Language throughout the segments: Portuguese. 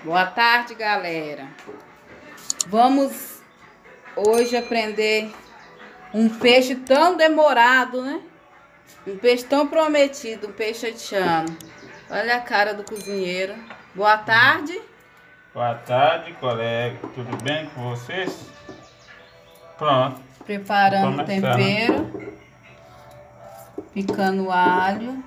Boa tarde, galera. Vamos hoje aprender um peixe tão demorado, né? Um peixe tão prometido, um peixe haitiano. Olha a cara do cozinheiro. Boa tarde. Boa tarde, colega. Tudo bem com vocês? Pronto. Preparando o tempero. Picando o alho.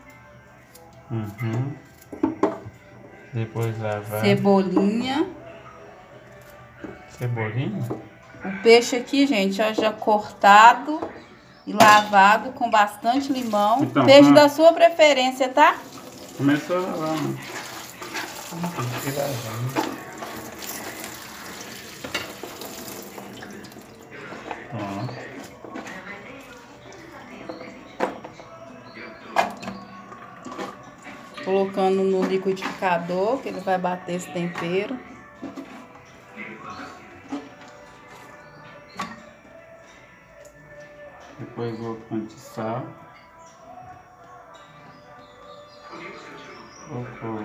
Depois lavar. Cebolinha. Cebolinha? O peixe aqui, gente, ó, já cortado e lavado com bastante limão. Então, peixe da sua preferência, tá? Começou a lavar, né? Tem que lavar, né? Pronto. Colocando no liquidificador, que ele vai bater esse tempero. Depois vou pôr de sal. Vou pôr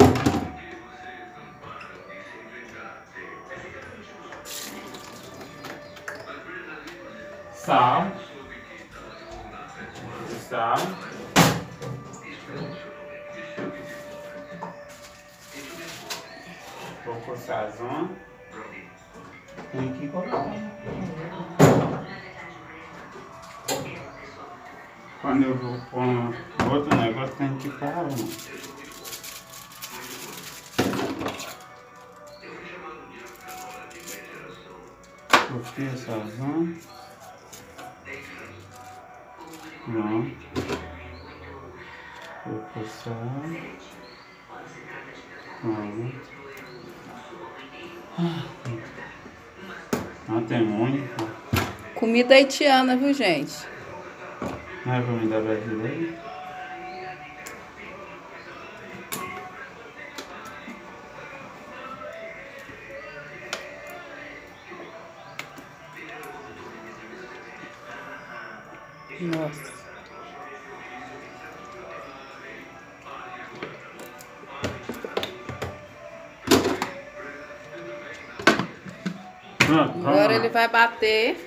sal. Sal. Vou pôr sazon. Tem que colocar. Quando eu vou pôr outro negócio, tem que parar. Coloquei a sazon. Pronto. Vou pôr sal. Pronto. Não tem muito. Comida haitiana, viu, gente? Não é comida brasileira? Nossa. Pronto, Agora ele vai bater.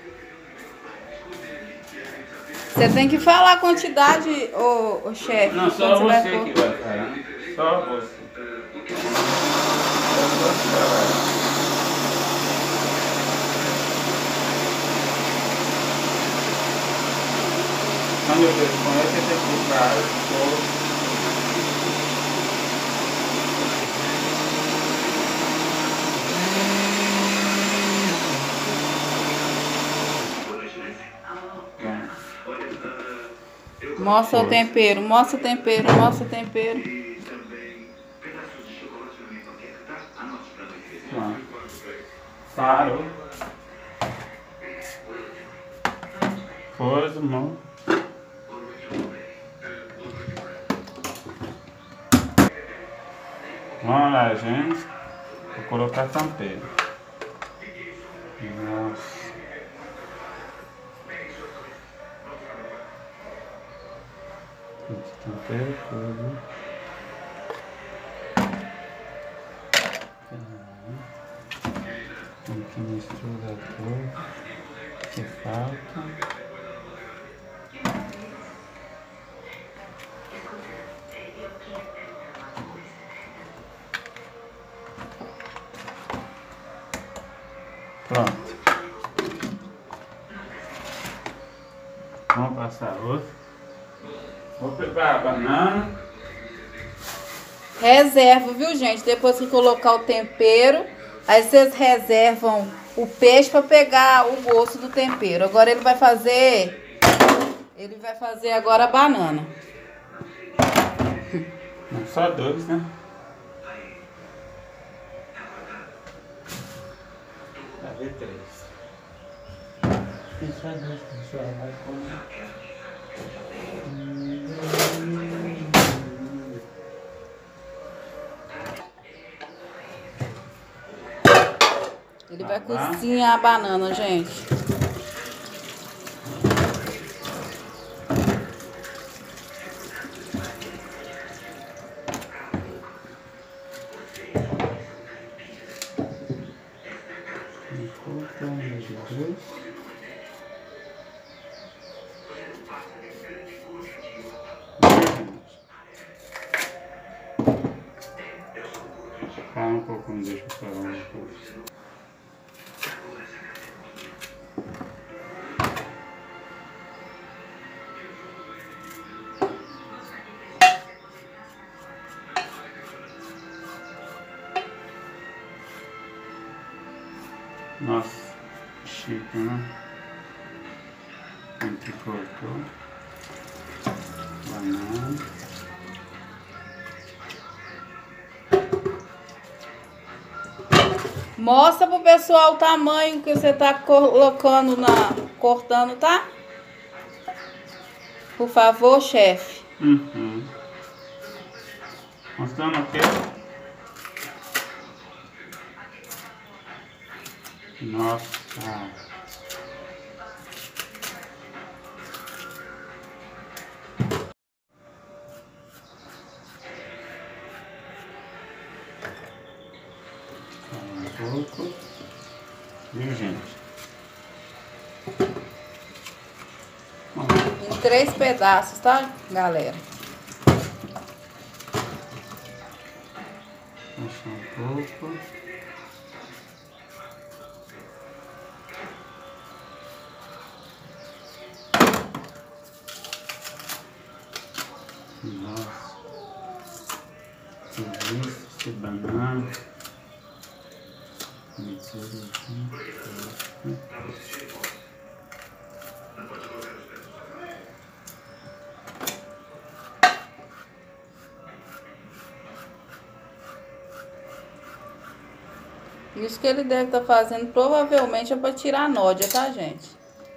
Você tem que falar a quantidade, ô chefe. Não, só você que vai falar. Só você. Quando eu respondo, você tem que colocar o Mostra o tempero, mostra o tempero, mostra o tempero. Parou. Pôs, irmão. Vamos lá, gente. Vou colocar tempero. Nossa. Tempero tudo. Tem que misturar tudo que falta. Pronto. Vamos passar outro. Vou preparar a banana. Reserva, viu, gente? Depois que colocar o tempero, aí vocês reservam o peixe para pegar o gosto do tempero. Agora ele vai fazer agora a banana. Só dois, né? Vai ver três. Tem só dois, pessoal. Vai comer. Ele vai cozinhar a banana, gente. Calma um pouquinho, deixa eu falar um pouco. Nossa, chique, né? Aqui cortou. Banana. Mostra pro pessoal o tamanho que você tá colocando cortando, tá? Por favor, chefe. Mostrando o quê? Nossa. Um pouco. Viu, gente? Em 3 pedaços, tá, galera? Deixa um pouco. Nossa. Tudo isso, esse banana. Isso que ele deve estar fazendo provavelmente é para tirar a nódia, tá, gente?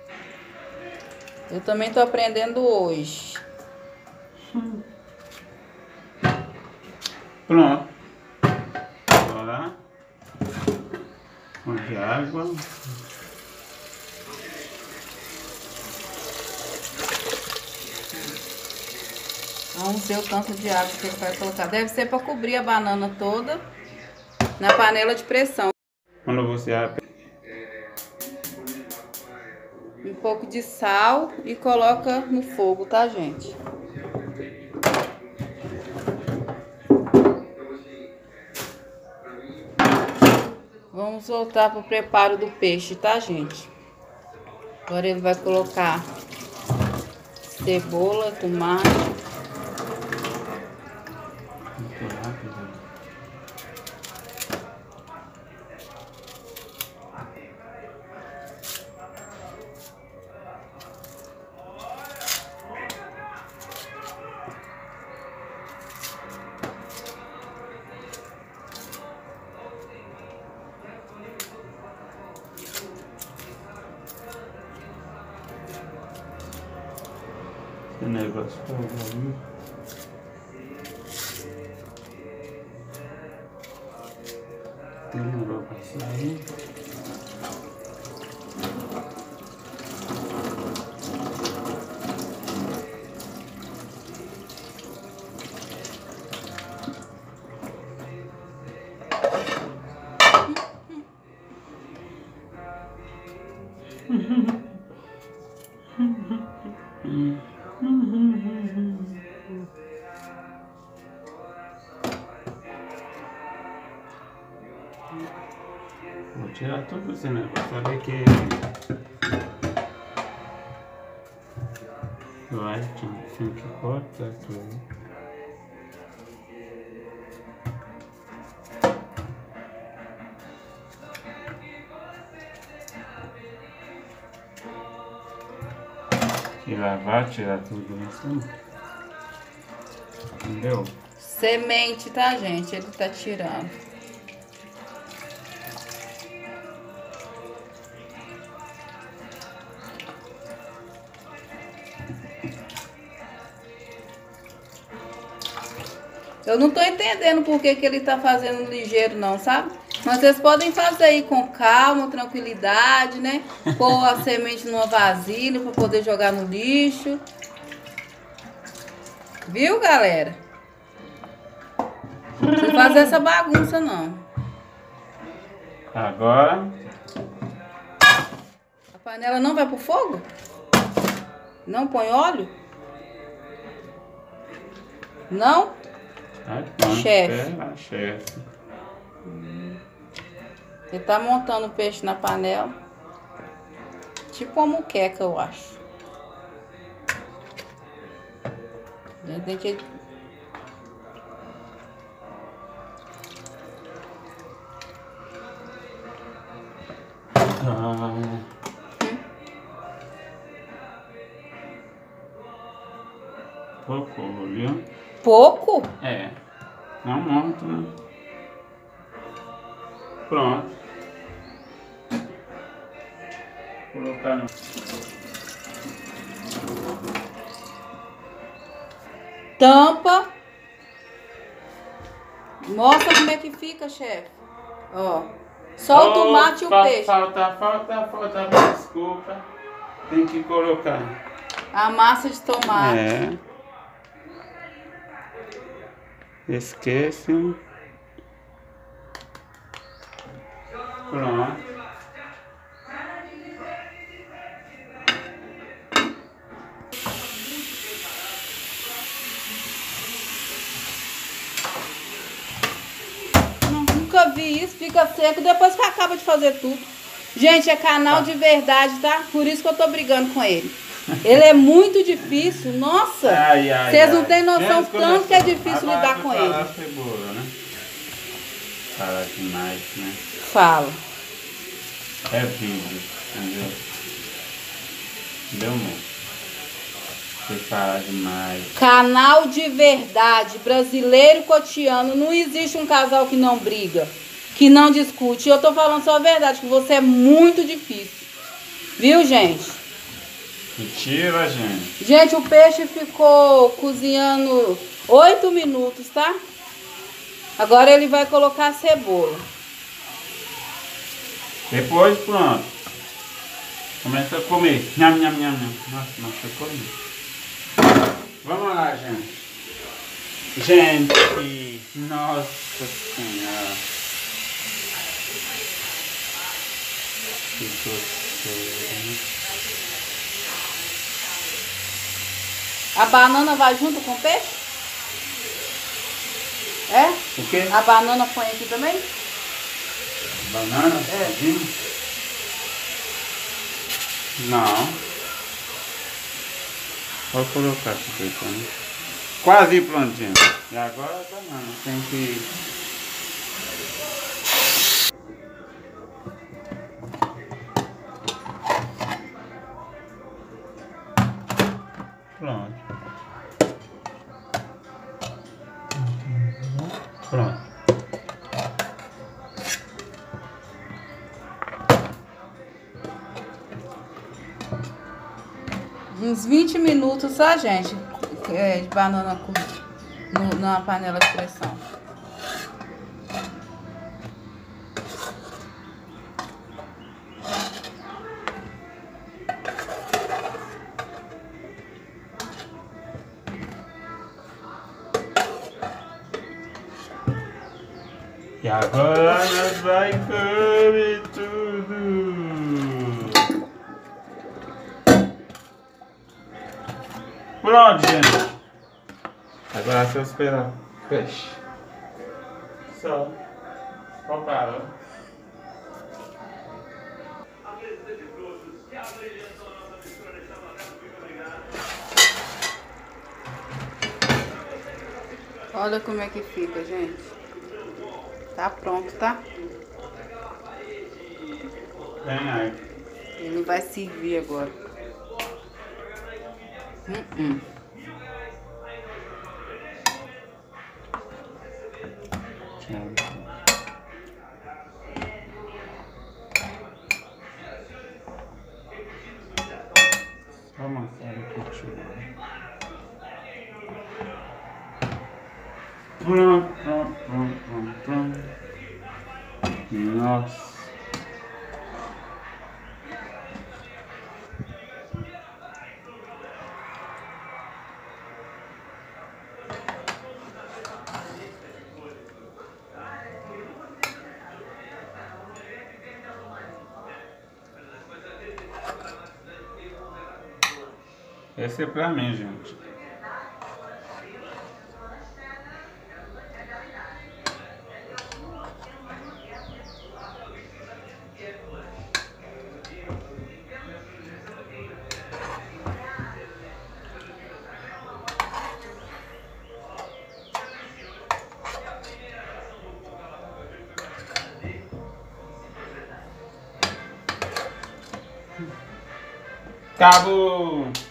Eu também tô aprendendo hoje. Pronto. Agora, de água. Vamos ver o tanto de água que ele vai colocar. Deve ser para cobrir a banana toda na panela de pressão. Quando você abre. Um pouco de sal e coloca no fogo, tá, gente? Vamos voltar pro preparo do peixe, tá, gente? Agora ele vai colocar cebola, tomate. Muito rápido. Que negócio aí. Demorou pra sair. Vou tirar tudo esse negócio, saber que vai, tinha que cortar tudo. E lavar, tirar tudo isso. Entendeu? Semente, tá, gente? Ele tá tirando. Eu não tô entendendo por que ele tá fazendo ligeiro não, sabe? Mas vocês podem fazer aí com calma, tranquilidade, né? Pôr a semente numa vasilha para poder jogar no lixo. Viu, galera? Não precisa fazer essa bagunça, não. Agora... A panela não vai pro fogo? Não põe óleo? Não? Chefe. Chefe. Ele tá montando o peixe na panela. Tipo uma muqueca, eu acho. Tem que... Pouco, viu? Pouco? É. Não muito, né? Pronto. Vou colocar no... Tampa. Mostra como é que fica, chefe. Ó. Só o tomate e o peixe. Falta. Desculpa. Tem que colocar. A massa de tomate. É. Esquece. Pronto. Nunca vi isso, fica seco depois que acaba de fazer tudo. Gente, é canal de verdade, tá? Por isso que eu tô brigando com ele. Ele é muito difícil, nossa. Vocês não têm noção tanto que é difícil lidar com ele. Cebola, né? Fala demais, né? Fala. É vídeo, entendeu? Deu muito. Você fala demais. Canal de verdade, brasileiro cotidiano. Não existe um casal que não briga, que não discute. Eu tô falando só a verdade, que você é muito difícil. Viu, gente? Mentira, gente. Gente, o peixe ficou cozinhando 8 minutos, tá? Agora ele vai colocar a cebola. Depois, pronto. Começa a comer. Nham. Nossa, ficou lindo. Vamos lá, gente. Gente, nossa senhora. Que gostoso. A banana vai junto com o peixe? É? O quê? A banana põe aqui também? Banana? É. Não. Vou colocar aqui, né? Quase prontinho. E agora a banana. Tem que... Pronto. Pronto. Uns 20 minutos, tá, gente? De banana na panela de pressão. E agora nós vai comer tudo. Pronto, gente. Agora é só esperar. Peixe. Só. Comprado. Olha como é que fica, gente. Tá pronto, tá? Vem aí. Ele vai servir agora. Vamos amassar aqui, Pronto. Nossa. Esse é pra mim, gente. Acabou!